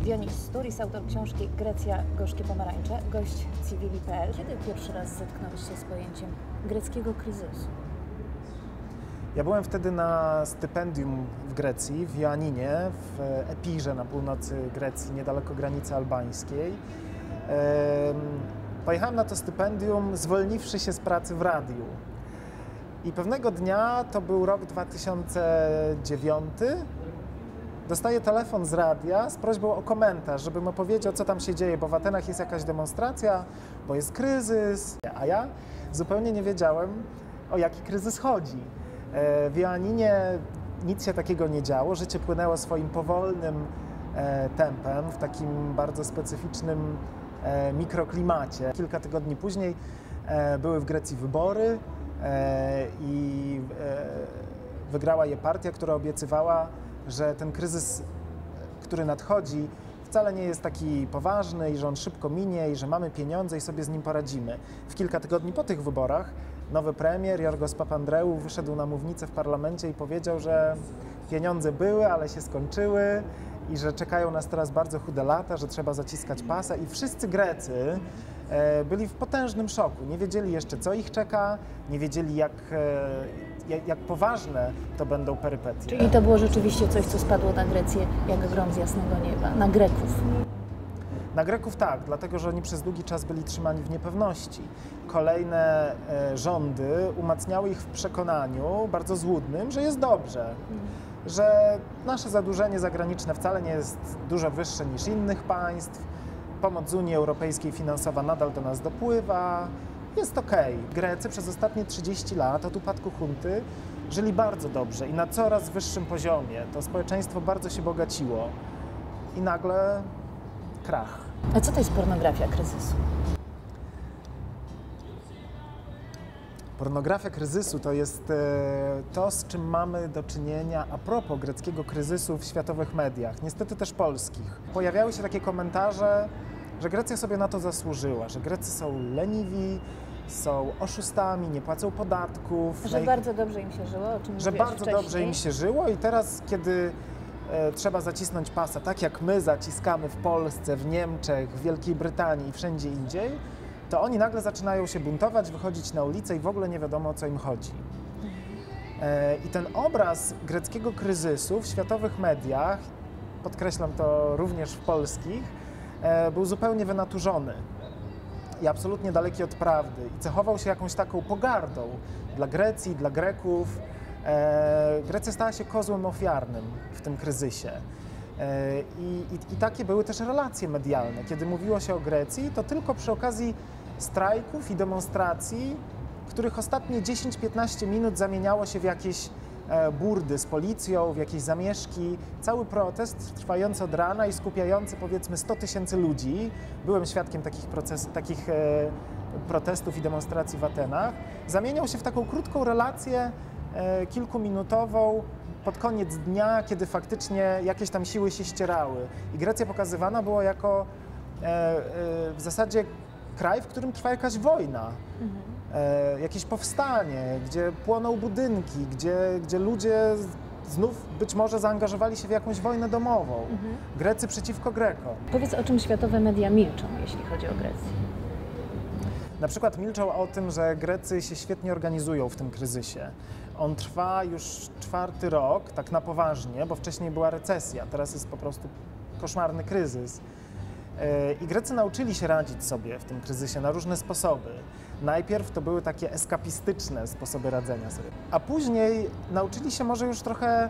Dionis Sturis, autor książki Grecja, gorzkie pomarańcze, gość Civili.pl. Kiedy pierwszy raz zetknąłeś się z pojęciem greckiego kryzysu? Ja byłem wtedy na stypendium w Grecji, w Ioanninie, w Epirze na północy Grecji, niedaleko granicy albańskiej. Pojechałem na to stypendium, zwolniwszy się z pracy w radiu. I pewnego dnia, to był rok 2009, dostaję telefon z radia z prośbą o komentarz, żebym opowiedział, co tam się dzieje, bo w Atenach jest jakaś demonstracja, bo jest kryzys, a ja zupełnie nie wiedziałem, o jaki kryzys chodzi. W Ioanninie nic się takiego nie działo, życie płynęło swoim powolnym tempem, w takim bardzo specyficznym mikroklimacie. Kilka tygodni później były w Grecji wybory i wygrała je partia, która obiecywała, że ten kryzys, który nadchodzi, wcale nie jest taki poważny i że on szybko minie i że mamy pieniądze i sobie z nim poradzimy. W kilka tygodni po tych wyborach nowy premier, Jorgos Papandreou, wyszedł na mównicę w parlamencie i powiedział, że pieniądze były, ale się skończyły i że czekają nas teraz bardzo chude lata, że trzeba zaciskać pasa i wszyscy Grecy byli w potężnym szoku. Nie wiedzieli jeszcze, co ich czeka, nie wiedzieli, jak poważne to będą perypetie. Czyli to było rzeczywiście coś, co spadło na Grecję jak grom z jasnego nieba, na Greków. Na Greków tak, dlatego że oni przez długi czas byli trzymani w niepewności. Kolejne rządy umacniały ich w przekonaniu bardzo złudnym, że jest dobrze, że nasze zadłużenie zagraniczne wcale nie jest dużo wyższe niż innych państw, pomoc z Unii Europejskiej finansowa nadal do nas dopływa, jest okej. Grecy przez ostatnie 30 lat od upadku hunty żyli bardzo dobrze i na coraz wyższym poziomie. To społeczeństwo bardzo się bogaciło i nagle krach. A co to jest pornografia kryzysu? Pornografia kryzysu to jest to, z czym mamy do czynienia a propos greckiego kryzysu w światowych mediach, niestety też polskich. Pojawiały się takie komentarze, że Grecja sobie na to zasłużyła, że Grecy są leniwi, są oszustami, nie płacą podatków. Że bardzo dobrze im się żyło, o czym że bardzo wcześniej. dobrze im się żyło i teraz, kiedy trzeba zacisnąć pasa, tak jak my zaciskamy w Polsce, w Niemczech, w Wielkiej Brytanii i wszędzie indziej, to oni nagle zaczynają się buntować, wychodzić na ulicę i w ogóle nie wiadomo, o co im chodzi. I ten obraz greckiego kryzysu w światowych mediach, podkreślam to również w polskich, był zupełnie wynaturzony i absolutnie daleki od prawdy i cechował się jakąś taką pogardą dla Grecji, dla Greków. Grecja stała się kozłem ofiarnym w tym kryzysie. I takie były też relacje medialne. Kiedy mówiło się o Grecji, to tylko przy okazji strajków i demonstracji, których ostatnie 10-15 minut zamieniało się w jakieś burdy z policją, w jakieś zamieszki. Cały protest trwający od rana i skupiający powiedzmy 100 000 ludzi, byłem świadkiem takich protestów i demonstracji w Atenach, zamieniał się w taką krótką relację kilkuminutową pod koniec dnia, kiedy faktycznie jakieś tam siły się ścierały. I Grecja pokazywana była jako w zasadzie kraj, w którym trwa jakaś wojna, jakieś powstanie, gdzie płoną budynki, gdzie ludzie znów być może zaangażowali się w jakąś wojnę domową. Grecy przeciwko Grekom. Powiedz, o czym światowe media milczą, jeśli chodzi o Grecję. Na przykład milczą o tym, że Grecy się świetnie organizują w tym kryzysie. On trwa już 4. rok, tak na poważnie, bo wcześniej była recesja, teraz jest po prostu koszmarny kryzys. I Grecy nauczyli się radzić sobie w tym kryzysie na różne sposoby. Najpierw to były takie eskapistyczne sposoby radzenia sobie, a później nauczyli się może już trochę,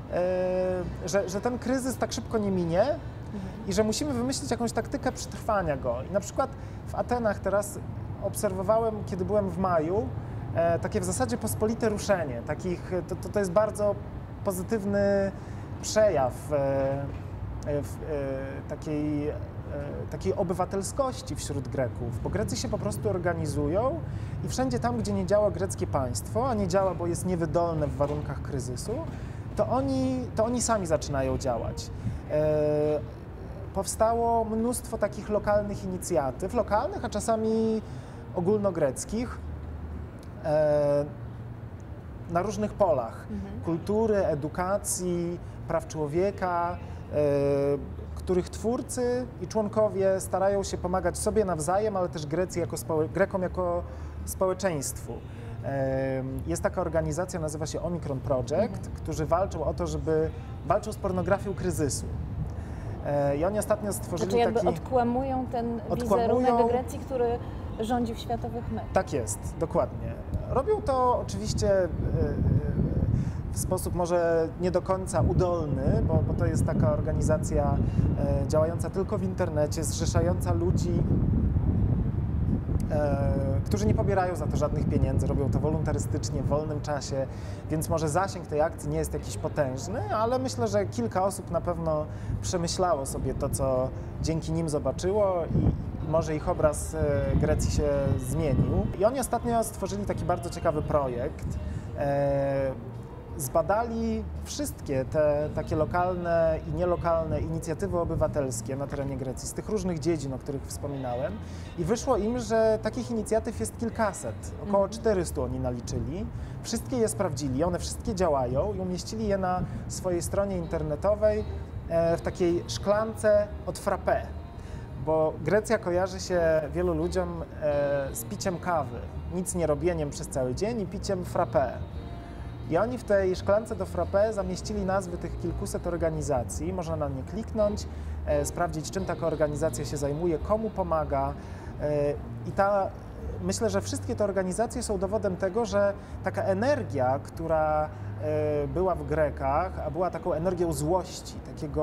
że ten kryzys tak szybko nie minie i że musimy wymyślić jakąś taktykę przetrwania go. I na przykład w Atenach teraz obserwowałem, kiedy byłem w maju, takie w zasadzie pospolite ruszenie. To jest bardzo pozytywny przejaw takiej obywatelskości wśród Greków, bo Grecy się po prostu organizują i wszędzie tam, gdzie nie działa greckie państwo, a nie działa, bo jest niewydolne w warunkach kryzysu, to oni sami zaczynają działać. Powstało mnóstwo takich lokalnych inicjatyw, a czasami ogólnogreckich, na różnych polach kultury, edukacji, praw człowieka, których twórcy i członkowie starają się pomagać sobie nawzajem, ale też Grekom jako społeczeństwu. Jest taka organizacja, nazywa się Omikron Project, którzy walczą o to, walczą z pornografią kryzysu. I oni ostatnio stworzyli znaczy jakby odkłamują ten wizerunek Grecji, który rządzi w światowych mediach. Tak jest, dokładnie. Robią to oczywiście w sposób może nie do końca udolny, bo to jest taka organizacja działająca tylko w internecie, zrzeszająca ludzi, którzy nie pobierają za to żadnych pieniędzy, robią to wolontarystycznie, w wolnym czasie, więc może zasięg tej akcji nie jest jakiś potężny, ale myślę, że kilka osób na pewno przemyślało sobie to, co dzięki nim zobaczyło i może ich obraz Grecji się zmienił. I oni ostatnio stworzyli taki bardzo ciekawy projekt. Zbadali wszystkie te takie lokalne i nielokalne inicjatywy obywatelskie na terenie Grecji, z tych różnych dziedzin, o których wspominałem, i wyszło im, że takich inicjatyw jest kilkaset, około 400 oni naliczyli. Wszystkie je sprawdzili, one wszystkie działają i umieścili je na swojej stronie internetowej w takiej szklance od frappé, bo Grecja kojarzy się wielu ludziom z piciem kawy, nic nie robieniem przez cały dzień i piciem frappé. I oni w tej szklance do frappé zamieścili nazwy tych kilkuset organizacji. Można na nie kliknąć, sprawdzić, czym taka organizacja się zajmuje, komu pomaga. Myślę, że wszystkie te organizacje są dowodem tego, że taka energia, która była w Grekach, a była taką energią złości,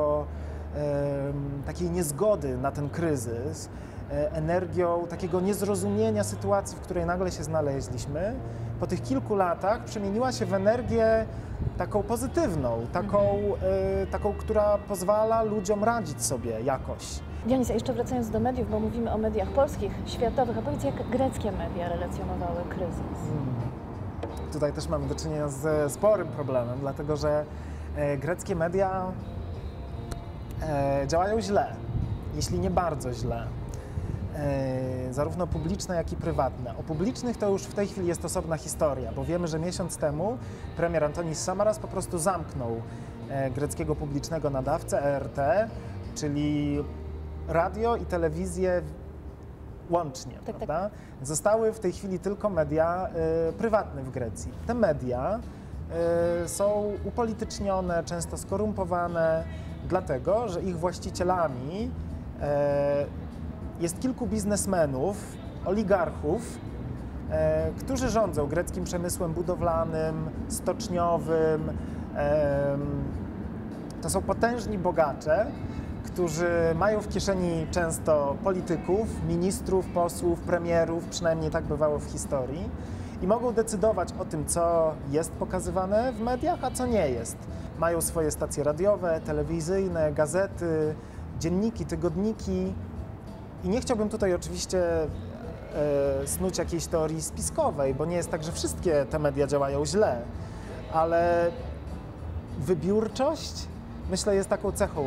takiej niezgody na ten kryzys, energią takiego niezrozumienia sytuacji, w której nagle się znaleźliśmy, po tych kilku latach przemieniła się w energię taką pozytywną, taką, która pozwala ludziom radzić sobie jakoś. Dionys, a jeszcze wracając do mediów, bo mówimy o mediach polskich, światowych, a powiedz, jak greckie media relacjonowały kryzys? Tutaj też mamy do czynienia z sporym problemem, dlatego że greckie media działają źle, jeśli nie bardzo źle. Zarówno publiczne, jak i prywatne. O publicznych to już w tej chwili jest osobna historia, bo wiemy, że miesiąc temu premier Antonis Samaras po prostu zamknął greckiego publicznego nadawcę ERT, czyli radio i telewizję łącznie, prawda? Tak. Zostały w tej chwili tylko media prywatne w Grecji. Te media są upolitycznione, często skorumpowane, dlatego, że ich właścicielami jest kilku biznesmenów, oligarchów, którzy rządzą greckim przemysłem budowlanym, stoczniowym. To są potężni bogacze, którzy mają w kieszeni często polityków, ministrów, posłów, premierów, przynajmniej tak bywało w historii, i mogą decydować o tym, co jest pokazywane w mediach, a co nie jest. Mają swoje stacje radiowe, telewizyjne, gazety, dzienniki, tygodniki. I nie chciałbym tutaj oczywiście snuć jakiejś teorii spiskowej, bo nie jest tak, że wszystkie te media działają źle, ale wybiórczość, myślę, jest taką cechą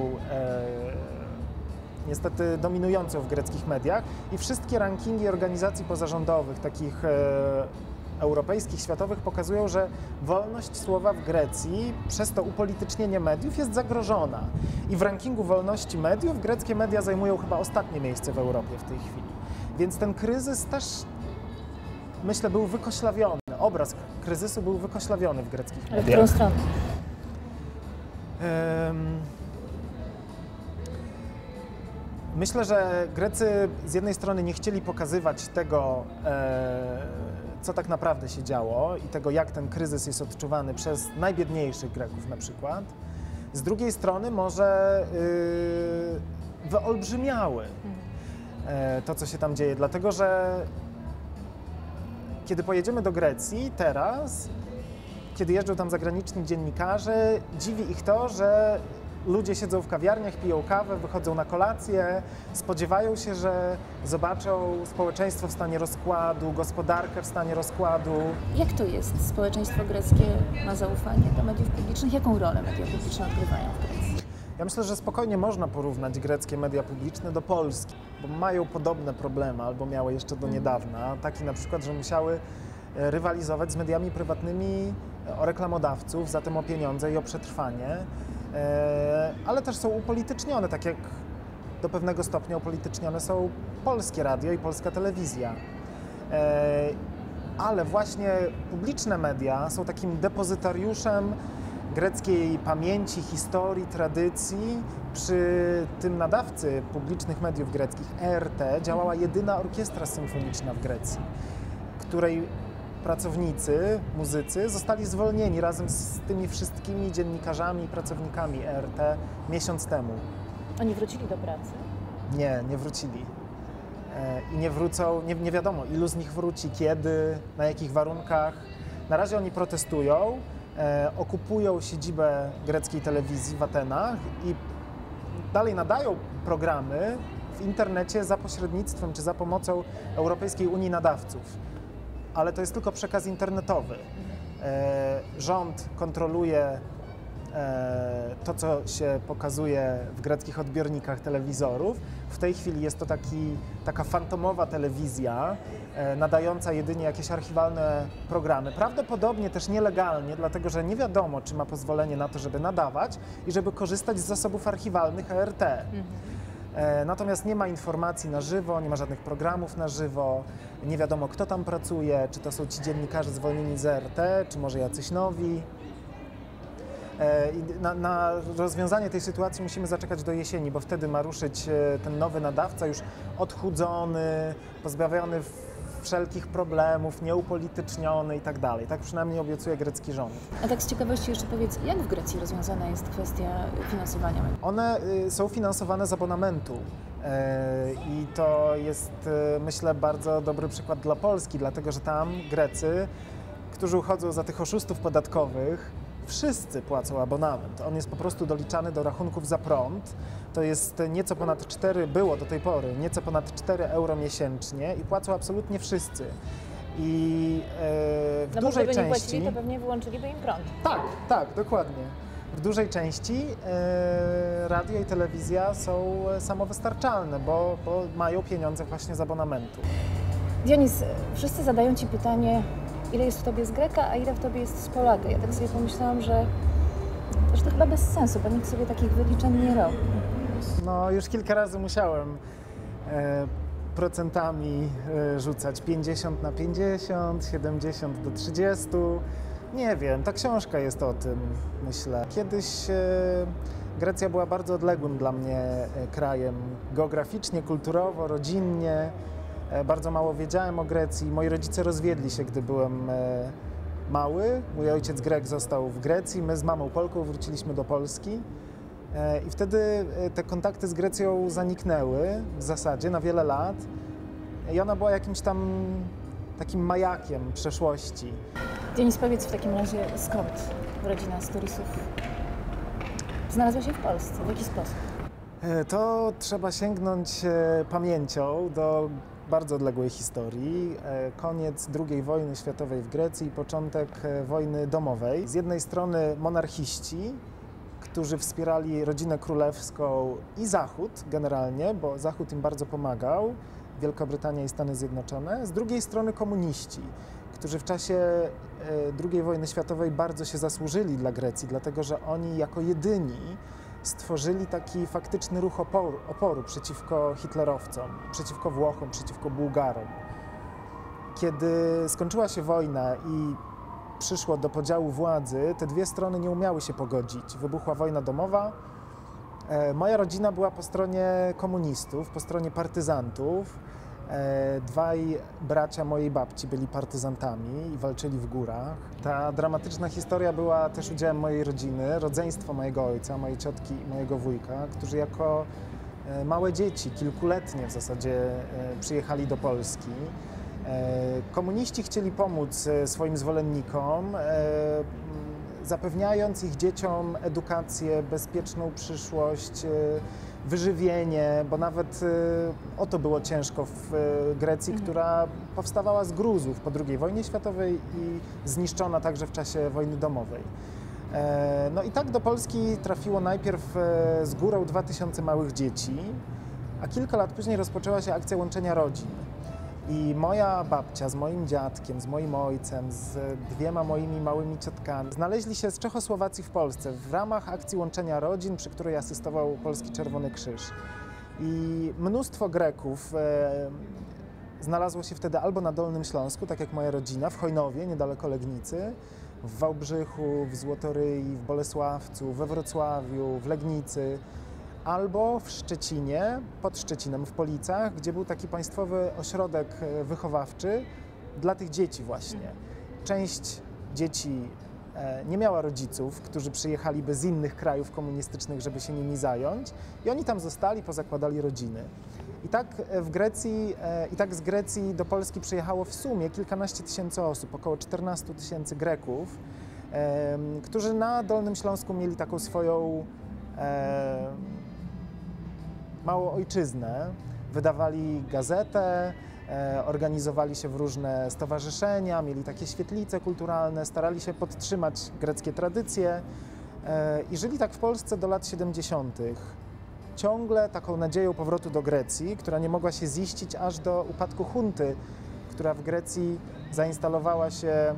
niestety dominującą w greckich mediach i wszystkie rankingi organizacji pozarządowych, takich europejskich, światowych, pokazują, że wolność słowa w Grecji przez to upolitycznienie mediów jest zagrożona. I w rankingu wolności mediów greckie media zajmują chyba ostatnie miejsce w Europie w tej chwili. Więc ten kryzys też, myślę, był wykoślawiony. Obraz kryzysu był wykoślawiony w greckich mediach. Ale w którą stronę? Myślę, że Grecy z jednej strony nie chcieli pokazywać tego, co tak naprawdę się działo i tego, jak ten kryzys jest odczuwany przez najbiedniejszych Greków na przykład. Z drugiej strony może wyolbrzymiały to, co się tam dzieje, dlatego że kiedy pojedziemy do Grecji teraz, kiedy jeżdżą tam zagraniczni dziennikarze, dziwi ich to, że ludzie siedzą w kawiarniach, piją kawę, wychodzą na kolację, spodziewają się, że zobaczą społeczeństwo w stanie rozkładu, gospodarkę w stanie rozkładu. Jak to jest? Społeczeństwo greckie ma zaufanie do mediów publicznych? Jaką rolę media publiczne odgrywają w Grecji? Ja myślę, że spokojnie można porównać greckie media publiczne do Polski, bo mają podobne problemy, albo miały jeszcze do niedawna. Taki na przykład, że musiały rywalizować z mediami prywatnymi o reklamodawców, zatem o pieniądze i o przetrwanie. ale też są upolitycznione, tak jak do pewnego stopnia upolitycznione są polskie radio i polska telewizja. Ale właśnie publiczne media są takim depozytariuszem greckiej pamięci, historii, tradycji. Przy tym nadawcy publicznych mediów greckich, ERT, działała jedyna orkiestra symfoniczna w Grecji, której pracownicy, muzycy zostali zwolnieni razem z tymi wszystkimi dziennikarzami i pracownikami ERT miesiąc temu. Oni wrócili do pracy? Nie wrócili. I nie wrócą, nie wiadomo ilu z nich wróci, kiedy, na jakich warunkach. Na razie oni protestują, okupują siedzibę greckiej telewizji w Atenach i dalej nadają programy w internecie za pośrednictwem czy za pomocą Europejskiej Unii Nadawców. Ale to jest tylko przekaz internetowy. Rząd kontroluje to, co się pokazuje w greckich odbiornikach telewizorów. W tej chwili jest to taka fantomowa telewizja, nadająca jedynie jakieś archiwalne programy. Prawdopodobnie też nielegalnie, dlatego że nie wiadomo, czy ma pozwolenie na to, żeby nadawać i żeby korzystać z zasobów archiwalnych ERT. Natomiast nie ma informacji na żywo, nie ma żadnych programów na żywo, nie wiadomo, kto tam pracuje, czy to są ci dziennikarze zwolnieni z ERT, czy może jacyś nowi. Na rozwiązanie tej sytuacji musimy zaczekać do jesieni, bo wtedy ma ruszyć ten nowy nadawca, już odchudzony, pozbawiony wszelkich problemów, nieupolityczniony i tak dalej. Tak przynajmniej obiecuje grecki rząd. A tak z ciekawości jeszcze powiedz, jak w Grecji rozwiązana jest kwestia finansowania? One są finansowane z abonamentu i to jest, myślę, bardzo dobry przykład dla Polski, dlatego że tam Grecy, którzy uchodzą za tych oszustów podatkowych, wszyscy płacą abonament. On jest po prostu doliczany do rachunków za prąd. To jest nieco ponad 4, było do tej pory, nieco ponad 4 euro miesięcznie i płacą absolutnie wszyscy. I w dużej gdyby części... nie płacili, to pewnie wyłączyliby im prąd. Tak, dokładnie. W dużej części radio i telewizja są samowystarczalne, bo mają pieniądze właśnie z abonamentu. Dionys, wszyscy zadają Ci pytanie, ile jest w Tobie z Greka, a ile w Tobie jest z Polaka. Ja tak sobie pomyślałam, że to chyba bez sensu, bo nikt sobie takich wyliczeń nie robi. No, już kilka razy musiałem procentami rzucać 50 na 50, 70 do 30. Nie wiem, ta książka jest o tym, myślę. Kiedyś Grecja była bardzo odległym dla mnie krajem geograficznie, kulturowo, rodzinnie. Bardzo mało wiedziałem o Grecji. Moi rodzice rozwiedli się, gdy byłem mały. Mój ojciec Grek został w Grecji, my z mamą Polką wróciliśmy do Polski. I wtedy te kontakty z Grecją zaniknęły w zasadzie na wiele lat. I ona była jakimś tam takim majakiem przeszłości. Dionys, powiedz w takim razie, skąd rodzina Storisów znalazła się w Polsce? W jaki sposób? To trzeba sięgnąć pamięcią do bardzo odległej historii. Koniec II wojny światowej w Grecji i początek wojny domowej. Z jednej strony monarchiści, którzy wspierali rodzinę królewską i Zachód generalnie, bo Zachód im bardzo pomagał, Wielka Brytania i Stany Zjednoczone. Z drugiej strony komuniści, którzy w czasie II wojny światowej bardzo się zasłużyli dla Grecji, dlatego że oni jako jedyni stworzyli taki faktyczny ruch oporu przeciwko hitlerowcom, przeciwko Włochom, przeciwko Bułgarom. Kiedy skończyła się wojna i przyszło do podziału władzy, te dwie strony nie umiały się pogodzić. Wybuchła wojna domowa. Moja rodzina była po stronie komunistów, po stronie partyzantów. Dwaj bracia mojej babci byli partyzantami i walczyli w górach. Ta dramatyczna historia była też udziałem mojej rodziny, rodzeństwa mojego ojca, mojej ciotki i mojego wujka, którzy jako małe dzieci, kilkuletnie w zasadzie, przyjechali do Polski. Komuniści chcieli pomóc swoim zwolennikom, zapewniając ich dzieciom edukację, bezpieczną przyszłość, wyżywienie, bo nawet o to było ciężko w Grecji, która powstawała z gruzów po II wojnie światowej i zniszczona także w czasie wojny domowej. No i tak do Polski trafiło najpierw z górą 2000 małych dzieci, a kilka lat później rozpoczęła się akcja łączenia rodzin. I moja babcia z moim dziadkiem, z moim ojcem, z 2 moimi małymi ciotkami znaleźli się z Czechosłowacji w Polsce w ramach akcji łączenia rodzin, przy której asystował Polski Czerwony Krzyż. I mnóstwo Greków znalazło się wtedy albo na Dolnym Śląsku, tak jak moja rodzina, w Chojnowie, niedaleko Legnicy, w Wałbrzychu, w Złotoryi, w Bolesławcu, we Wrocławiu, w Legnicy, albo w Szczecinie, pod Szczecinem, w Policach, gdzie był taki państwowy ośrodek wychowawczy dla tych dzieci właśnie. Część dzieci nie miała rodziców, którzy przyjechaliby z innych krajów komunistycznych, żeby się nimi zająć, i oni tam zostali, pozakładali rodziny. I tak z Grecji do Polski przyjechało w sumie kilkanaście tysięcy osób, około 14 000 Greków, którzy na Dolnym Śląsku mieli taką swoją małą ojczyznę. Wydawali gazetę, organizowali się w różne stowarzyszenia, mieli takie świetlice kulturalne, starali się podtrzymać greckie tradycje i żyli tak w Polsce do lat 70. Ciągle taką nadzieją powrotu do Grecji, która nie mogła się ziścić aż do upadku junty, która w Grecji zainstalowała się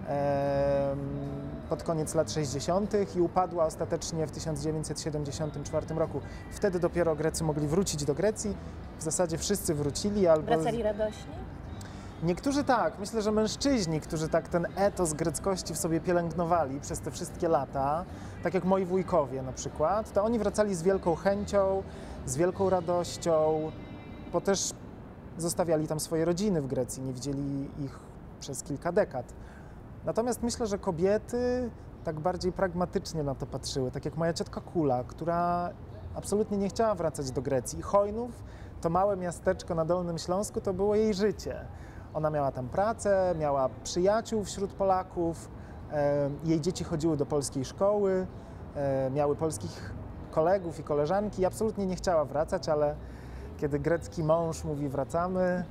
pod koniec lat 60. i upadła ostatecznie w 1974 roku. Wtedy dopiero Grecy mogli wrócić do Grecji. W zasadzie wszyscy wrócili albo... Wracali radośnie? Niektórzy tak. Myślę, że mężczyźni, którzy tak ten etos greckości w sobie pielęgnowali przez te wszystkie lata, tak jak moi wujkowie na przykład, to oni wracali z wielką chęcią, z wielką radością, bo też zostawiali tam swoje rodziny w Grecji, nie widzieli ich przez kilka dekad. Natomiast myślę, że kobiety tak bardziej pragmatycznie na to patrzyły, tak jak moja ciotka Kula, która absolutnie nie chciała wracać do Grecji. I Chojnów, to małe miasteczko na Dolnym Śląsku, to było jej życie. Ona miała tam pracę, miała przyjaciół wśród Polaków, jej dzieci chodziły do polskiej szkoły, miały polskich kolegów i koleżanki i absolutnie nie chciała wracać, ale kiedy grecki mąż mówi wracamy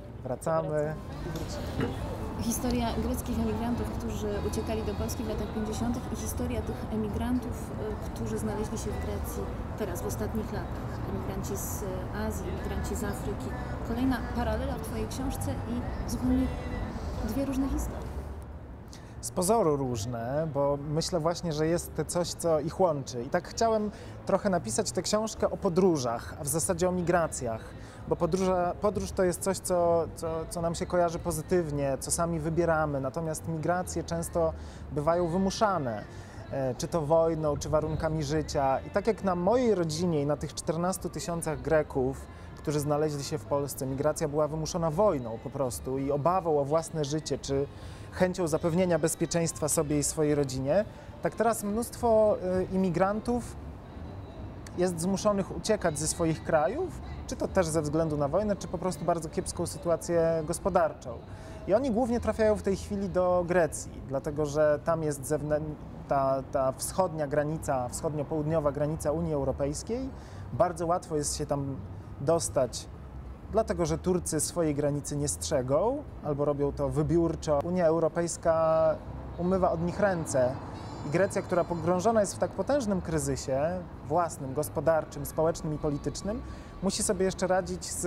i wrócili. Historia greckich emigrantów, którzy uciekali do Polski w latach 50. i historia tych emigrantów, którzy znaleźli się w Grecji teraz, w ostatnich latach. Emigranci z Azji, emigranci z Afryki. Kolejna paralela w Twojej książce i zupełnie 2 różne historie. Z pozoru różne, bo myślę właśnie, że jest coś, co ich łączy. I tak chciałem trochę napisać tę książkę o podróżach, a w zasadzie o migracjach, bo podróż to jest coś, co nam się kojarzy pozytywnie, co sami wybieramy, natomiast migracje często bywają wymuszane, czy to wojną, czy warunkami życia. I tak jak na mojej rodzinie i na tych 14 000 Greków, którzy znaleźli się w Polsce, migracja była wymuszona wojną po prostu i obawą o własne życie, czy chęcią zapewnienia bezpieczeństwa sobie i swojej rodzinie, tak teraz mnóstwo imigrantów jest zmuszonych uciekać ze swoich krajów, czy to też ze względu na wojnę, czy po prostu bardzo kiepską sytuację gospodarczą. I oni głównie trafiają w tej chwili do Grecji, dlatego że tam jest ta wschodnia granica, wschodnio-południowa granica Unii Europejskiej. Bardzo łatwo jest się tam dostać, dlatego że Turcy swojej granicy nie strzegą albo robią to wybiórczo. Unia Europejska umywa od nich ręce i Grecja, która pogrążona jest w tak potężnym kryzysie własnym, gospodarczym, społecznym i politycznym, musi sobie jeszcze radzić z,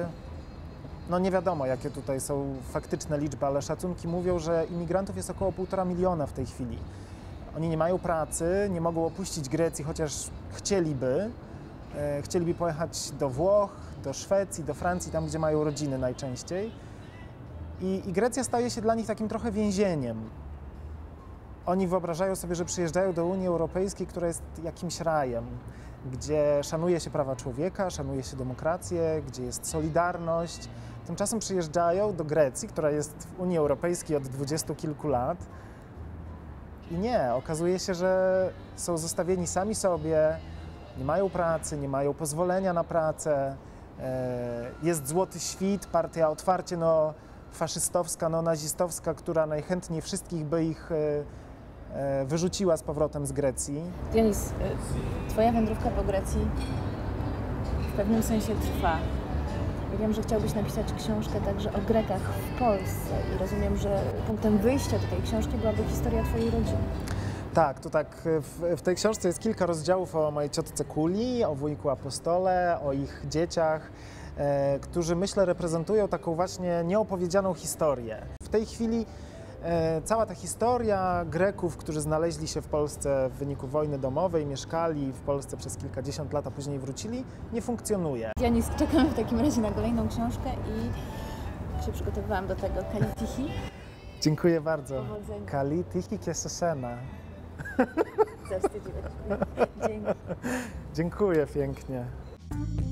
no nie wiadomo jakie tutaj są faktyczne liczby, ale szacunki mówią, że imigrantów jest około 1,5 miliona w tej chwili. Oni nie mają pracy, nie mogą opuścić Grecji, chociaż chcieliby. Chcieliby pojechać do Włoch, do Szwecji, do Francji, tam gdzie mają rodziny najczęściej. I Grecja staje się dla nich takim trochę więzieniem. Oni wyobrażają sobie, że przyjeżdżają do Unii Europejskiej, która jest jakimś rajem, gdzie szanuje się prawa człowieka, szanuje się demokrację, gdzie jest solidarność. Tymczasem przyjeżdżają do Grecji, która jest w Unii Europejskiej od 20 kilku lat. I nie, okazuje się, że są zostawieni sami sobie, nie mają pracy, nie mają pozwolenia na pracę, jest Złoty Świt, partia otwarcie faszystowska, nazistowska, która najchętniej wszystkich by ich wyrzuciła z powrotem z Grecji. Dionys, Twoja wędrówka po Grecji w pewnym sensie trwa. Ja wiem, że chciałbyś napisać książkę także o Grekach w Polsce i rozumiem, że punktem wyjścia do tej książki byłaby historia Twojej rodziny. Tak, to tak. W tej książce jest kilka rozdziałów o mojej ciotce Kuli, o wujku Apostole, o ich dzieciach. którzy myślę reprezentują taką właśnie nieopowiedzianą historię. W tej chwili cała ta historia Greków, którzy znaleźli się w Polsce w wyniku wojny domowej, mieszkali w Polsce przez kilkadziesiąt lat, a później wrócili, nie funkcjonuje. Janis, czekamy w takim razie na kolejną książkę i się przygotowywałam do tego. Kalitihi. Dziękuję bardzo. Powodzenia. Kali Tichi Kiesesena. Zawstydziłeś mnie. Dzięki. Dziękuję pięknie.